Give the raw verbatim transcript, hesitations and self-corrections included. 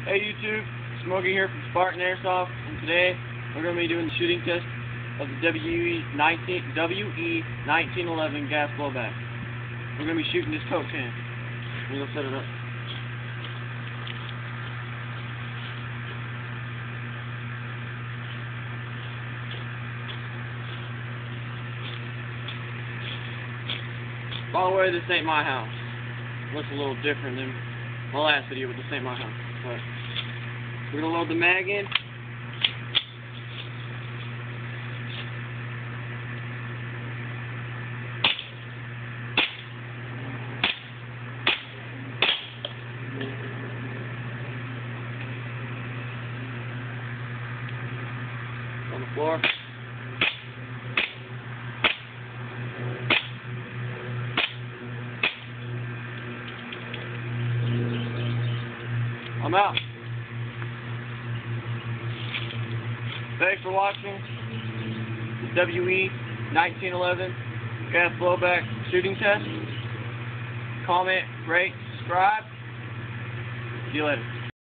Hey YouTube, Smokey here from Spartan Airsoft, and today we're going to be doing the shooting test of the W E nineteen eleven gas blowback. We're going to be shooting this Coke can. We're going to set it up. By the way, this ain't my house. It looks a little different than my last video, but this ain't my house. But we're going to load the mag in. On the floor. I'm out. Thanks for watching the W E nineteen eleven gas blowback shooting test. Comment, rate, subscribe. See you later.